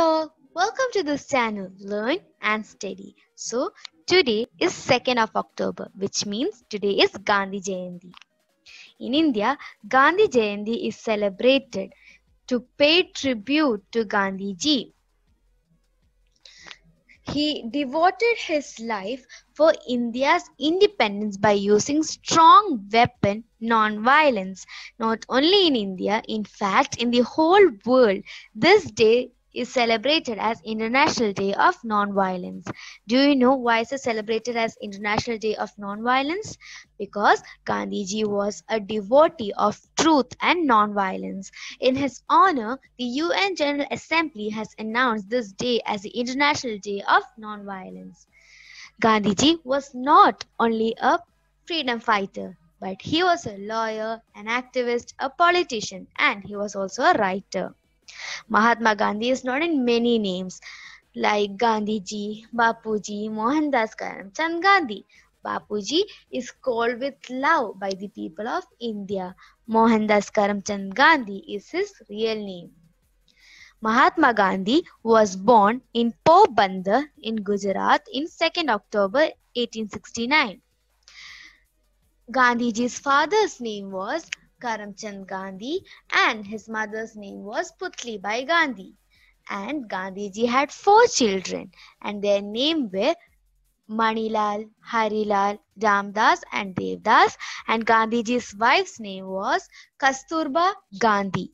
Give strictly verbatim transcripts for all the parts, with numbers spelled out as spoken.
Hello, welcome to this channel Learn and Study. So today is second of October, which means today is Gandhi Jayanti. In India, Gandhi Jayanti is celebrated to pay tribute to Gandhi ji. He devoted his life for India's independence by using strong weapon non-violence. Not only in India, in fact in the whole world, this day is celebrated as International Day of Non-Violence. Do you know why it is celebrated as International Day of Non-Violence? Because Gandhiji was a devotee of truth and non-violence. In his honor, the U N General Assembly has announced this day as the International Day of Non-Violence. Gandhiji was not only a freedom fighter, but he was a lawyer, an activist, a politician, and he was also a writer. Mahatma Gandhi is known in many names like Gandhiji, Bapuji, Mohandas Karamchand Gandhi. Bapuji is called with love by the people of India. Mohandas Karamchand Gandhi is his real name. Mahatma Gandhi was born in Porbandar in Gujarat in second October eighteen sixty-nine. Gandhiji's father's name was Karamchand Gandhi and his mother's name was Putlibai Gandhi. And Gandhiji had four children and their names were Manilal, Harilal, Ramdas and Devdas, and Gandhiji's wife's name was Kasturba Gandhi.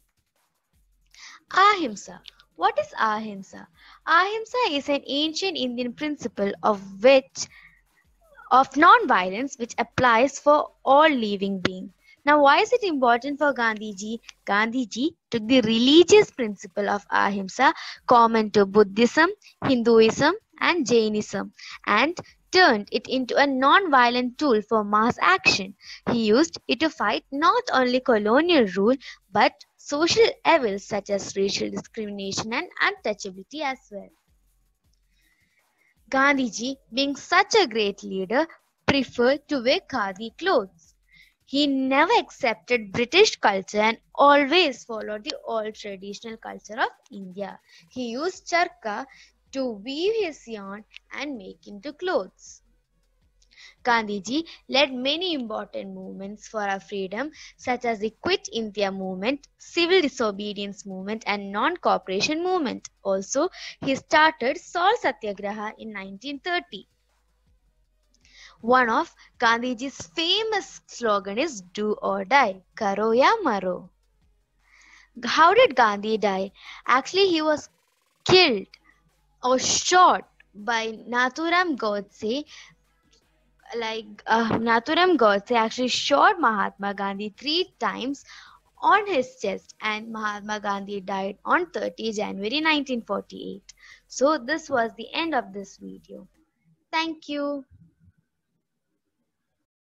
Ahimsa. What is Ahimsa? Ahimsa is an ancient Indian principle of which of non-violence which applies for all living beings. Now, why is it important for Gandhiji? Gandhiji took the religious principle of Ahimsa common to Buddhism, Hinduism and Jainism and turned it into a non-violent tool for mass action. He used it to fight not only colonial rule but social evils such as racial discrimination and untouchability as well. Gandhiji, being such a great leader, preferred to wear khadi clothes. He never accepted British culture and always followed the old traditional culture of India. He used charkha to weave his yarn and make into clothes. Gandhiji led many important movements for our freedom such as the Quit India movement, civil disobedience movement and non-cooperation movement. Also, he started Salt Satyagraha in nineteen thirty. One of Gandhiji's famous slogan is do or die, karo ya maro. How did Gandhi die? Actually, he was killed or shot by Nathuram Godse. Like uh, Nathuram Godse actually shot Mahatma Gandhi three times on his chest and Mahatma Gandhi died on thirtieth January nineteen forty-eight. So this was the end of this video. Thank you.